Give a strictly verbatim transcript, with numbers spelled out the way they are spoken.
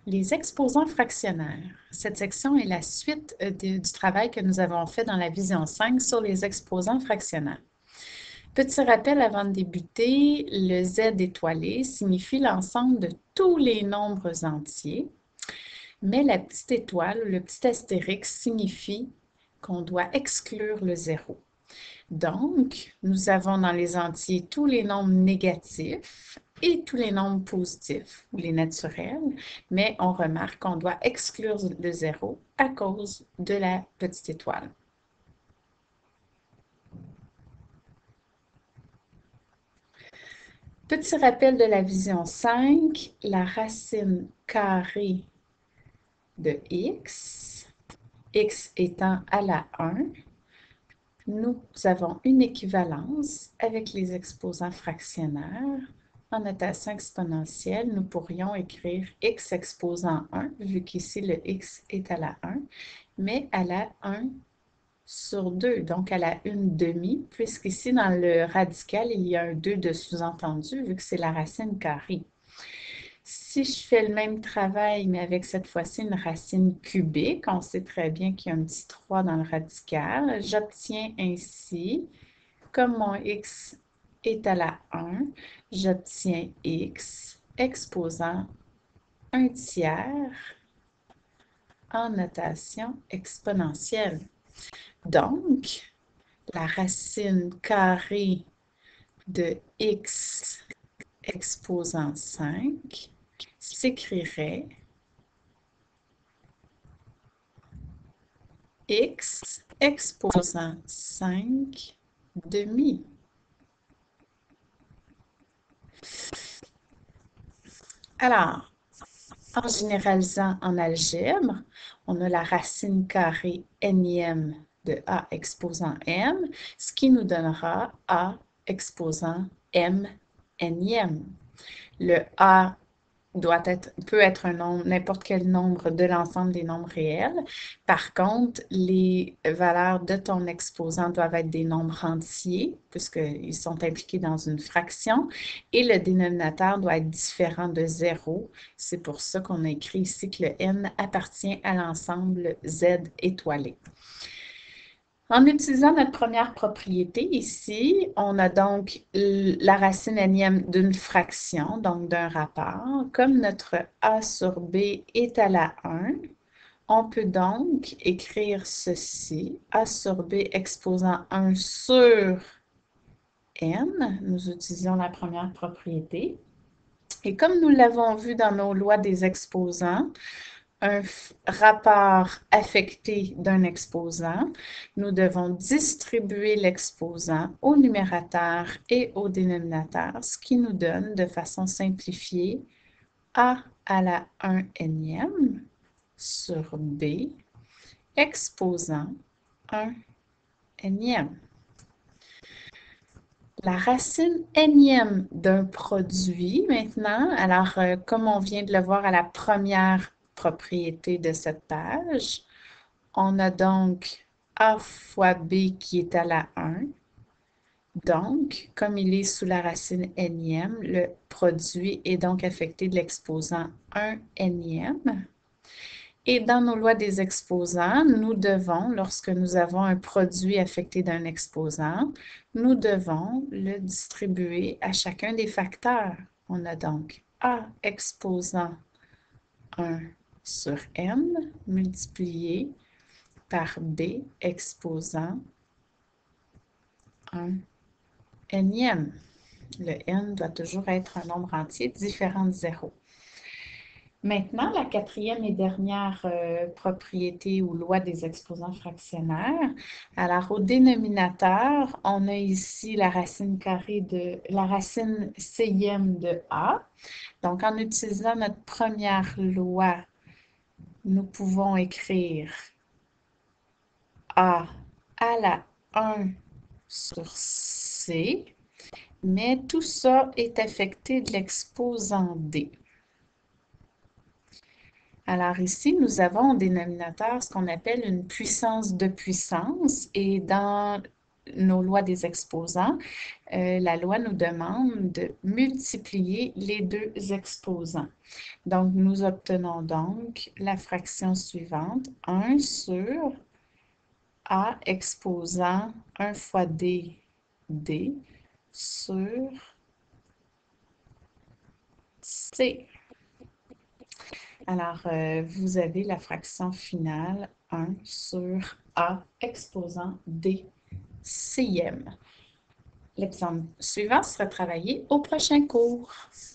Les exposants fractionnaires. Cette section est la suite euh, de- du travail que nous avons fait dans la vision cinq sur les exposants fractionnaires. Petit rappel avant de débuter, le Z étoilé signifie l'ensemble de tous les nombres entiers, mais la petite étoile ou le petit astérix signifie qu'on doit exclure le zéro. Donc, nous avons dans les entiers tous les nombres négatifs et tous les nombres positifs ou les naturels, mais on remarque qu'on doit exclure le zéro à cause de la petite étoile. Petit rappel de la vision cinq, la racine carrée de x, x étant à la un, nous avons une équivalence avec les exposants fractionnaires. En notation exponentielle, nous pourrions écrire x exposant un, vu qu'ici le x est à la un, mais à la un sur deux, donc à la une demi, puisqu'ici dans le radical, il y a un deux de sous-entendu, vu que c'est la racine carrée. Si je fais le même travail, mais avec cette fois-ci une racine cubique, on sait très bien qu'il y a un petit trois dans le radical, j'obtiens ainsi, comme mon x est à la un, j'obtiens x exposant un tiers en notation exponentielle. Donc, la racine carrée de x exposant cinq s'écrirait x exposant cinq demi. Alors, en généralisant en algèbre, on a la racine carrée énième de a exposant m, ce qui nous donnera a exposant m énième. Le a doit être, peut être un nombre, n'importe quel nombre de l'ensemble des nombres réels. Par contre, les valeurs de ton exposant doivent être des nombres entiers, puisqu'ils sont impliqués dans une fraction, et le dénominateur doit être différent de zéro. C'est pour ça qu'on a écrit ici que le n appartient à l'ensemble Z étoilé. En utilisant notre première propriété ici, on a donc la racine énième d'une fraction, donc d'un rapport. Comme notre a sur b est à la un, on peut donc écrire ceci, a sur b exposant un sur n. Nous utilisons la première propriété. Et comme nous l'avons vu dans nos lois des exposants, un rapport affecté d'un exposant, nous devons distribuer l'exposant au numérateur et au dénominateur, ce qui nous donne de façon simplifiée a à la un énième sur b exposant un énième. La racine énième d'un produit maintenant, alors euh, comme on vient de le voir à la première propriété de cette page, on a donc a fois b qui est à la un. Donc, comme il est sous la racine énième, le produit est donc affecté de l'exposant un énième. Et dans nos lois des exposants, nous devons, lorsque nous avons un produit affecté d'un exposant, nous devons le distribuer à chacun des facteurs. On a donc a exposant un sur n multiplié par b exposant un énième. Le n doit toujours être un nombre entier différent de zéro. Maintenant, la quatrième et dernière euh, propriété ou loi des exposants fractionnaires. Alors, au dénominateur, on a ici la racine carrée de la racine cième de a. Donc, en utilisant notre première loi, nous pouvons écrire a à la un sur c, mais tout ça est affecté de l'exposant d. Alors ici, nous avons au dénominateur ce qu'on appelle une puissance de puissance et dans nos lois des exposants, euh, la loi nous demande de multiplier les deux exposants. Donc, nous obtenons donc la fraction suivante, un sur A exposant un fois D, D sur C. Alors, euh, vous avez la fraction finale un sur A exposant D cième. L'exemple suivant sera travaillé au prochain cours.